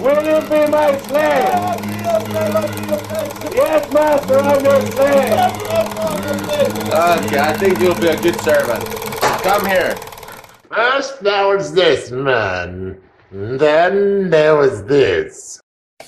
Will you be my slave? Yes, master, I'm your slave. Okay, I think you'll be a good servant. Come here. First there was this man, then there was this.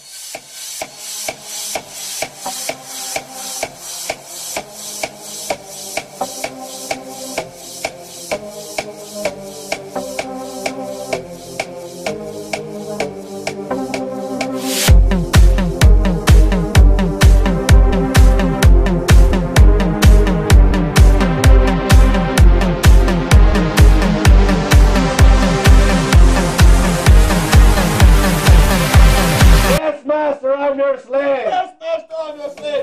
Master, I'm your slave! Yes, master, I'm your slave!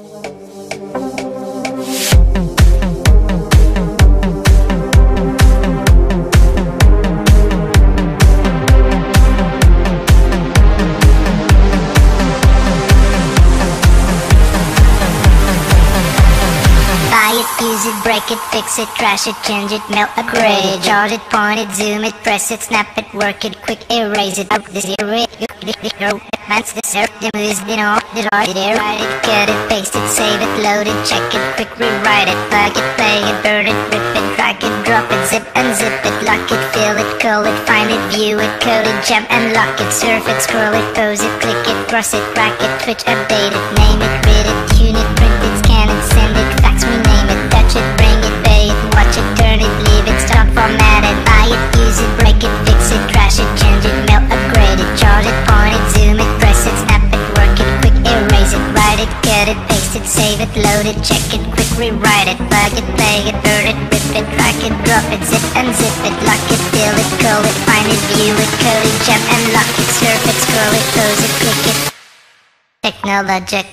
Buy it, use it, break it, fix it, trash it, change it, melt, upgrade it, charge it, point it, zoom it, press it, snap it, work it, quick erase it, up this erase it, advance this earth, the moves, the know, the art, it, write it, cut it, paste it, save it, load it, check it, quick rewrite it, plug it, play it, burn it, rip it, drag it, drop it, zip, unzip it, lock it, fill it, call it, find it, view it, code it, jump and lock it, surf it, scroll it, pose it, click it, cross it, rack it, twitch, update it, name it, read it, tune it, print it, scan it, send it, fax, rename it, touch it, bring it, pay it, watch it, turn it, leave it, stop, format it, buy it, use it, break it, fix it, trash it, change it, melt, upgrade it, charge it, point it, zoom it, press it, snap it, work it, quick erase it, write it, cut it, paste it, save it, load it, check it, quick rewrite it, plug it, play it, burn it, rip it, drag it, drop it, zip, unzip it, lock it, fill it, call it, find it, view it, code it, jump and lock it, surf it, scroll it, pose it, click it. Technologic.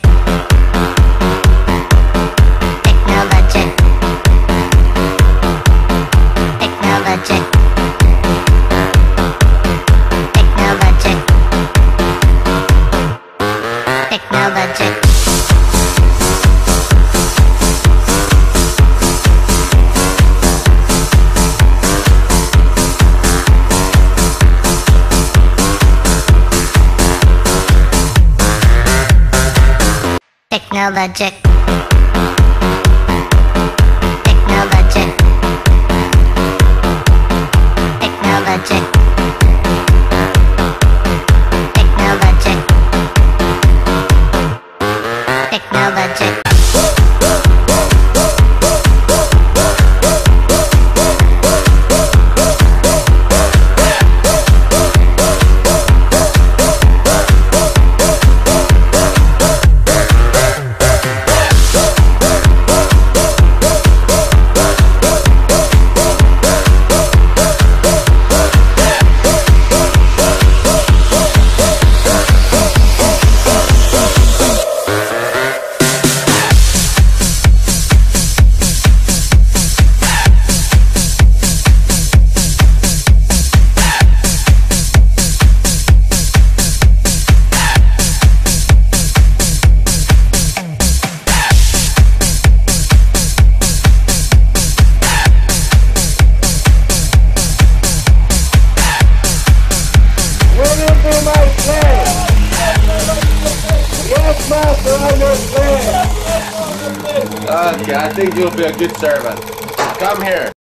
Technologic. Technologic. Technologic. Technologic. Technologic. Technologic. Technologic. Technologic. Technologic. Yes, master, I'm your slave. Okay, I think you'll be a good servant. Come here.